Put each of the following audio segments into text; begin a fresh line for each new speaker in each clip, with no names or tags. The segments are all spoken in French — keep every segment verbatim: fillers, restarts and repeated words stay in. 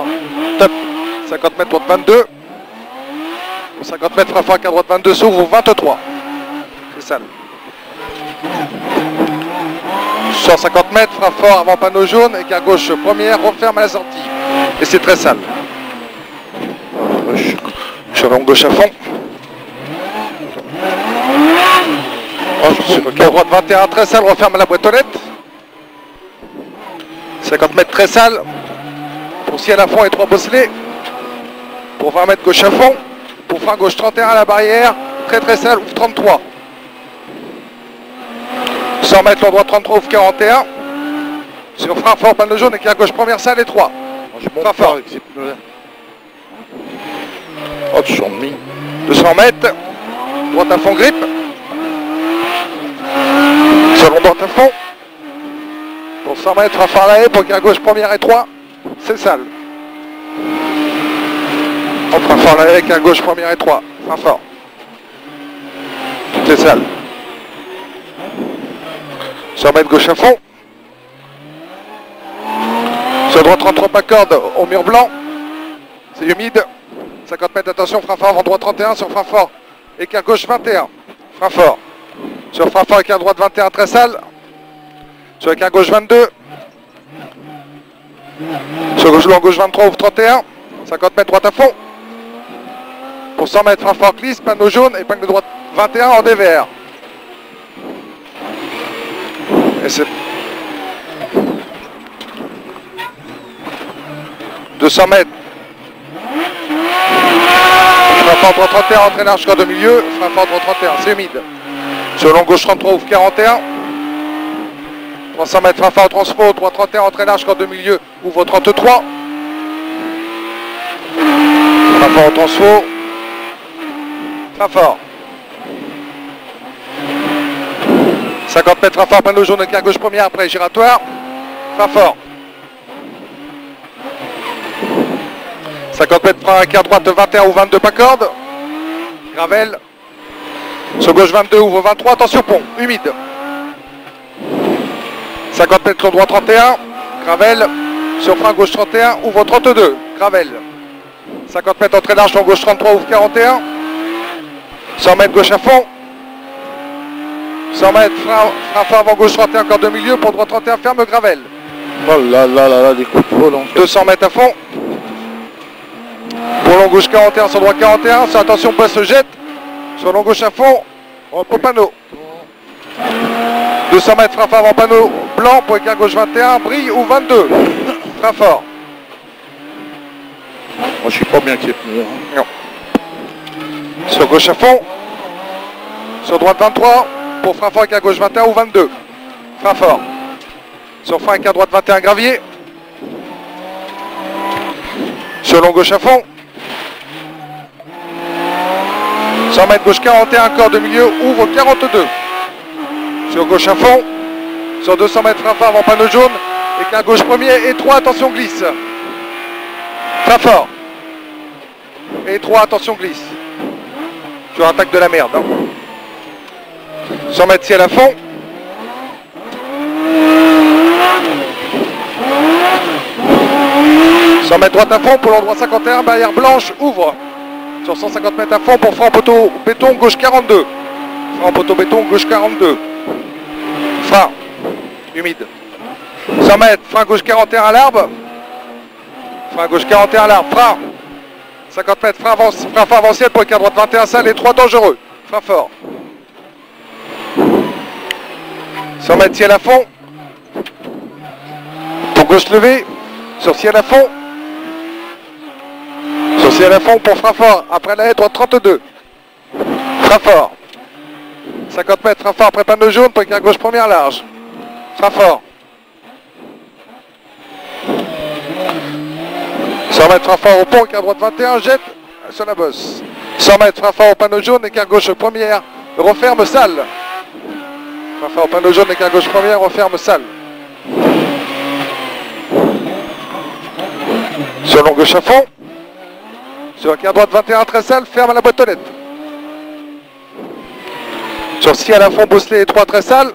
Top. cinquante mètres, droite vingt-deux. cinquante mètres, frein fort à droite vingt-deux, s'ouvre au vingt-trois. C'est sale. cent cinquante mètres, frein fort avant panneau jaune, écart gauche première, referme à la sortie. Et c'est très sale. Je reviens gauche à fond. Ok, droite vingt et un, très sale, referme à la boîte aux lettres. cinquante mètres, très sale. Pour ciel à fond et trois bosselets. Pour vingt mètres, gauche à fond. Pour frein gauche trente et un à la barrière. Très très sale, ouvre trente-trois. cent mètres, droite trente-trois, ouvre quarante et un. Sur frein fort, panneau jaune, écart gauche première, sale et trois. Frein fort. Avec ces pneus-là. Oh, deux cents demi. deux cents mètres. Droite à fond, grippe. Selon droite à fond. Pour cent mètres, frein fort à la haie, pour écart gauche première et trois. C'est sale. On frein fort à la haie, écart gauche première et trois. Frein fort. C'est sale. cent mètres, gauche à fond. Sur droite trente-trois pas corde au mur blanc. C'est humide. cinquante mètres, attention, frein fort avant droite trente et un sur frein fort. Écart gauche vingt et un. Frein fort. Sur frein fort, écart droite vingt et un, très sale. Sur écart gauche vingt-deux. Sur gauche long, gauche vingt-trois, ouvre trente et un. cinquante mètres, droite à fond. Pour cent mètres, frein fort, glisse, panneau jaune, épingle de droite vingt et un en dévers. Et c'est deux cents mètres. Frein fort, droite trente et un, entrée large, corde de milieu. Frein fort, droite trente et un, c'est humide. Sur long, gauche trente-trois, ouvre quarante et un. trois cents mètres, frein fort, transfo, droite trente et un, entrée large, corde de milieu, ouvre trente-trois. Frein fort, transfo. Frein fort. cinquante mètres, frein fort, panneau jaune, écart gauche première, après giratoire. Frein fort. cinquante mètres, frein écart droite vingt et un ou vingt-deux pas corde. Gravel. Sur gauche vingt-deux, ouvre vingt-trois, attention pont, humide. cinquante mètres, droit trente et un. Gravel. Sur frein gauche trente et un, ouvre trente-deux. Gravel. cinquante mètres, entrée large, long gauche trente-trois, ouvre quarante et un. cent mètres, gauche à fond. cent mètres, frein, frein fort avant gauche trente et un, corde de milieu, pour droite trente et un, ferme gravel.
Oh là là là là, des coups de vol en fait.
deux cents mètres à fond. Pour long gauche quarante et un, sur droit quarante et un, sur attention, pas se jette. Sur long gauche à fond, au panneau. deux cents mètres, frein fort avant panneau blanc, pour écart gauche vingt et un, brille ou vingt-deux. Frein fort.
Moi je suis pas bien avec les pneus. Hein.
Non. Sur gauche à fond. Sur droite vingt-trois. Pour frein fort, écart gauche vingt et un ou vingt-deux. Frein fort. Sur frein écart droite vingt et un, gravier. Sur long gauche à fond. cent mètres, gauche quarante et un, corde de milieu, ouvre quarante-deux. Sur gauche à fond. Sur deux cents mètres, frein fort avant panneau jaune. Écart gauche premier et trois, attention glisse. Frein fort. Et trois, attention glisse. Sur attaque de la merde. Hein. cent mètres ciel à fond. cent mètres droite à fond pour l'endroit cinquante et un, barrière blanche, ouvre. Sur cent cinquante mètres à fond pour frein poteau béton, gauche quarante-deux. Frein poteau béton, gauche quarante-deux. Frein. Humide. cent mètres, frein gauche quarante et un à l'arbre. Frein gauche quarante et un à l'arbre, frein. cinquante mètres, frein, avant, frein fort avanciel pour écart droite vingt et un, sale et trois dangereux. Frein fort. cent mètres ciel à fond. Pour gauche levé. Sur ciel à fond. Sur ciel à fond pour frein fort. Après la haie, droite trente-deux. Frein fort. cinquante mètres, frein fort après panneau jaune pour écart gauche première large. Frein fort. cent mètres, frein fort au pont, écart droite vingt et un, jette sur la bosse. cent mètres, frein fort au panneau jaune, écart gauche première, referme salle. Frein fort au panneau jaune, écart gauche première, referme salle. Sur long gauche à fond. Sur écart droite vingt et un, très sale, ferme à la boîte aux lettres. Sur ciel à fond, bosselet et trois, très sale.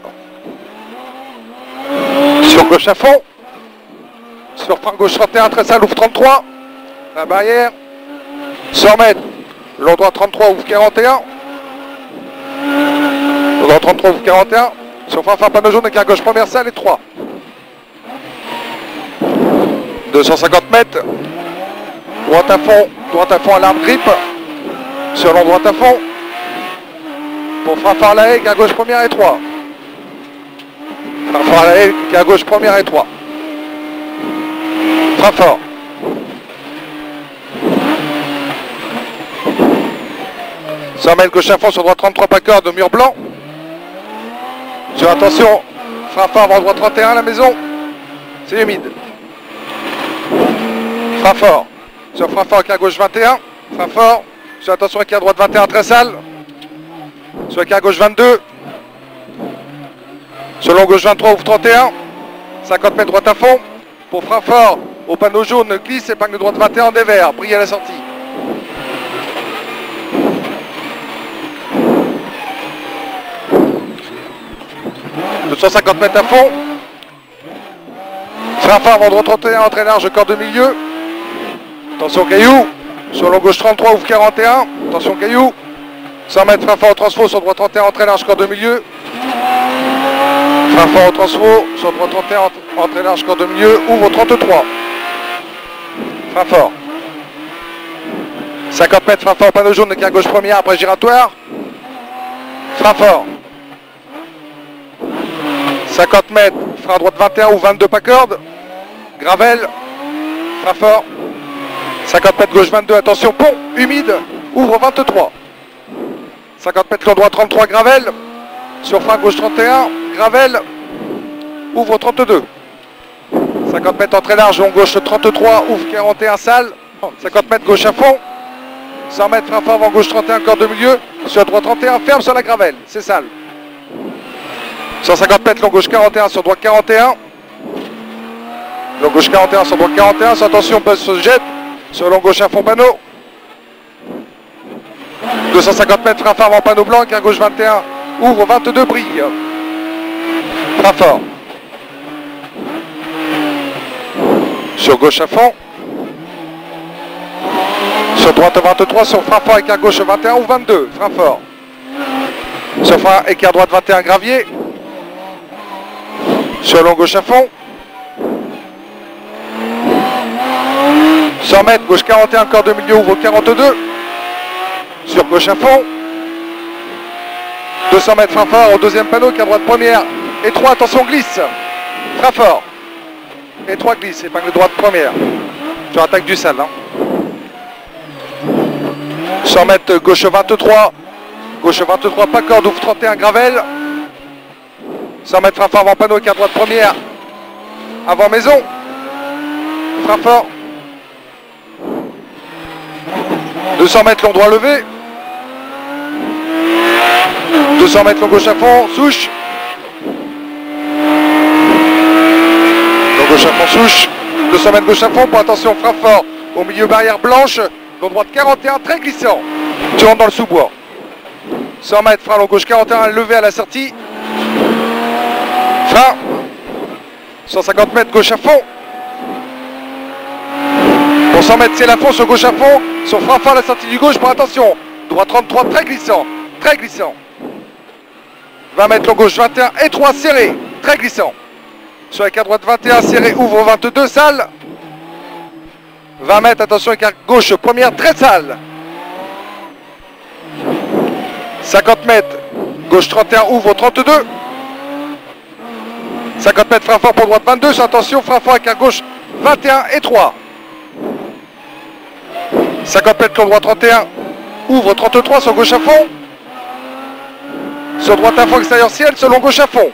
Sur gauche à fond. Sur frein gauche trente et un, très sale, ouvre trente-trois. La barrière. cent mètres. Long droit trente-trois, ouvre quarante et un. Long droit trente-trois, ouvre quarante et un. Sur fin, fin, panneau jaune, écart gauche, première salle et trois. deux cent cinquante mètres. Droite à fond, droite à fond à l'arbre grip. Sur long droite à fond. Pour frein phare la haie, écart gauche, première et trois. Frein phare la haie, écart gauche, première et trois. Frein fort. cent mètres gauche à fond sur droite trente-trois, pas corde au mur blanc. Sur attention, frein fort avant droite trente et un, la maison. C'est humide. Frein fort. Sur frein fort, écart gauche vingt et un. Frein fort. Sur attention, écart droite vingt et un, très sale. Sur écart gauche vingt-deux. Sur long gauche vingt-trois, ouvre trente et un. cinquante mètres droite à fond. Pour frein fort, au panneau jaune, glisse, épingle droite vingt et un, dévers. Brille à la sortie. deux cent cinquante mètres à fond. Frein fort avant droite trente et un, entrée large, corde de milieu. Attention caillou. Sur long gauche trente-trois, ouvre quarante et un. Attention caillou. cent mètres, frein fort au transfo, sur droite trente et un, entrée large, corde de milieu. Frein fort au transfo, sur droite trente et un, entrée large, corde de milieu. Ouvre trente-trois. Frein fort. cinquante mètres, frein fort, panneau jaune, écart gauche première, après giratoire. Frein fort. cinquante mètres, frein droite vingt et un ou vingt-deux, pas corde. Gravel. Frein fort. cinquante mètres gauche vingt-deux, attention, pont, humide, ouvre vingt-trois. cinquante mètres long droit trente-trois, gravel. Sur frein gauche trente et un, gravel, ouvre trente-deux. cinquante mètres entrée large, long gauche trente-trois, ouvre quarante et un, sale. cinquante mètres gauche à fond. cent mètres frein fort avant gauche trente et un, corde de milieu. Sur droite trente et un, ferme sur la gravel, c'est sale. cent cinquante mètres, long gauche quarante et un, sur droite quarante et un. Long gauche quarante et un, sur droite quarante et un, attention, buzz se jette. Sur long gauche à fond panneau. deux cent cinquante mètres, frein fort avant panneau blanc, écart gauche vingt et un, ouvre vingt-deux, brille. Frein fort. Sur gauche à fond. Sur droite vingt-trois, sur frein fort, écart gauche vingt et un, ouvre vingt-deux, frein fort. Sur frein, écart droite vingt et un, gravier. Sur long gauche à fond. cent mètres, gauche quarante et un, corde de milieu, ouvre quarante-deux. Sur gauche à fond. deux cents mètres, frein fort au deuxième panneau, écart droite première. Et trois, attention, glisse. Frein fort. Et trois, glisse, épingle droite première. Sur attaque du sale. Hein. cent mètres, gauche vingt-trois. Gauche vingt-trois, pas corde, ouvre trente et un, gravel. cent mètres, frein fort avant panneau, écart droite première. Avant maison. Frein fort. deux cents mètres, long droit levé. deux cents mètres, long gauche à fond, souche. Long gauche à fond, souche. deux cents mètres, gauche à fond, pour attention, frein fort. Au milieu, barrière blanche. Long droite quarante et un, très glissant. Tu rentres dans le sous-bois. cent mètres, frein long gauche quarante et un, levé à la sortie. Frein. cent cinquante mètres, gauche à fond. Pour cent mètres, ciel à fond, sur gauche à fond. Sur frein fort à la sortie du gauche, pour attention. Droit trente-trois, très glissant. Très glissant. vingt mètres, long gauche vingt et un, et trois, serré. Très glissant. Sur écart droite vingt et un, serré, ouvre vingt-deux, sale. vingt mètres, attention, écart gauche première, très sale. cinquante mètres, gauche trente et un, ouvre trente-deux. cinquante mètres, frein fort pour droite vingt-deux, sur attention, frein fort, écart gauche vingt et un et trois. cinquante mètres, long droit trente et un, ouvre trente-trois, sur gauche à fond. Sur droite à fond, extérieur ciel, sur long gauche à fond.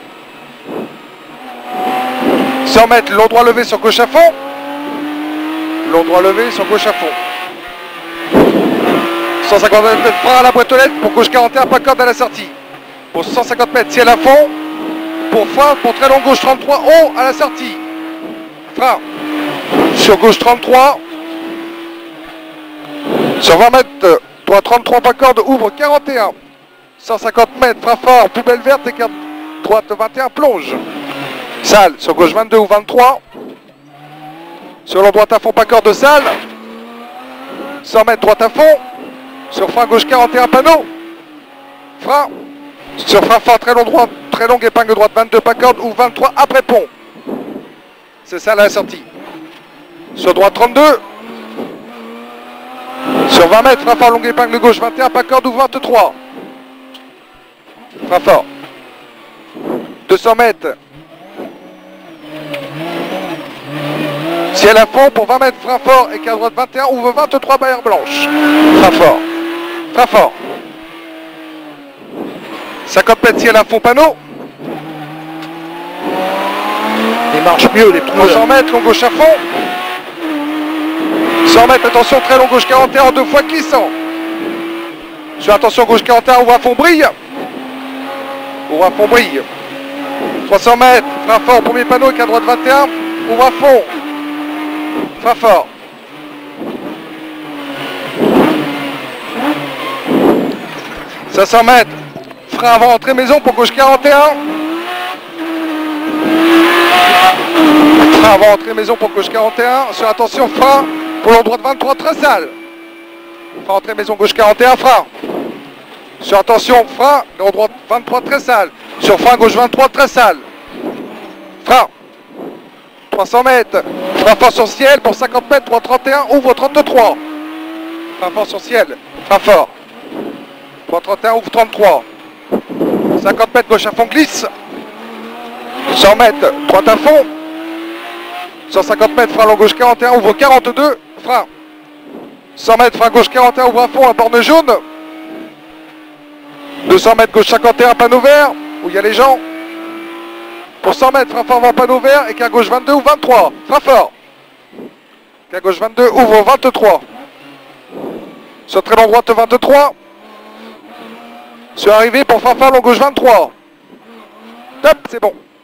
cent mètres, long droit levé sur gauche à fond. Long droit levé sur gauche à fond. cent cinquante mètres, frein à la boîte aux lettres pour gauche quarante et un, pas corde à la sortie. Pour cent cinquante mètres, ciel à fond. Pour frein, pour très long gauche trente-trois, haut à la sortie. Frein. Sur gauche trente-trois. Sur vingt mètres, droit trente-trois, pas corde, ouvre quarante et un. cent cinquante mètres, frein fort, poubelle verte, écart droite vingt et un, plonge. Sale, sur gauche vingt-deux ou vingt-trois. Sur long droite à fond, pas corde, sale. cent mètres, droite à fond. Sur frein gauche quarante et un, panneau. Frein. Sur frein fort, très long droit, très longue épingle droite, vingt-deux pas corde ou vingt-trois après pont. C'est ça la sortie. Sur droite trente-deux. Sur vingt mètres, frein fort, longue épingle gauche, vingt et un pas corde ou vingt-trois. Frein fort. deux cents mètres. Ciel à fond pour vingt mètres, frein fort et quart droite vingt et un, ouvre vingt-trois barrières blanches. Frein fort. Frein fort. cinquante mètres, ciel à fond, panneau.
Il marche mieux les pneus.
cent mètres, long gauche à fond. cent mètres, attention, très long gauche quarante et un en deux fois glissant. Sur attention gauche quarante et un, ouvre à fond, brille. Ouvre à fond, brille. trois cents mètres, frein fort, premier panneau, quart droite vingt et un, ouvre à fond. Frein fort. cinq cents mètres, frein avant entrée maison pour gauche quarante et un. Frein avant entrée maison pour gauche quarante et un. Sur attention, frein pour long droite vingt-trois, très sale. Frein entrée maison gauche quarante et un, frein. Sur attention, frein, long droite vingt-trois, très sale. Sur frein gauche vingt-trois, très sale. Frein. trois cents mètres, frein fort sur ciel pour cinquante mètres, droite trente et un, ouvre trente-trois. Frein fort sur ciel, frein fort. droite trente et un, ouvre trente-trois. cinquante mètres, gauche à fond, glisse. cent mètres, droite à fond. cent cinquante mètres, frein long gauche quarante et un, ouvre quarante-deux. Frein. cent mètres, frein gauche quarante et un, ouvre à fond, la borne jaune. deux cents mètres, gauche cinquante et un, panneau vert, où il y a les gens. Pour cent mètres, frein fort avant panneau vert, et quart gauche vingt-deux ou vingt-trois. Frein fort. Quart gauche vingt-deux, ouvre vingt-trois. Sur très long droite vingt-trois. Sur arrivée pour frein fort, long gauche vingt-trois. Top, c'est bon.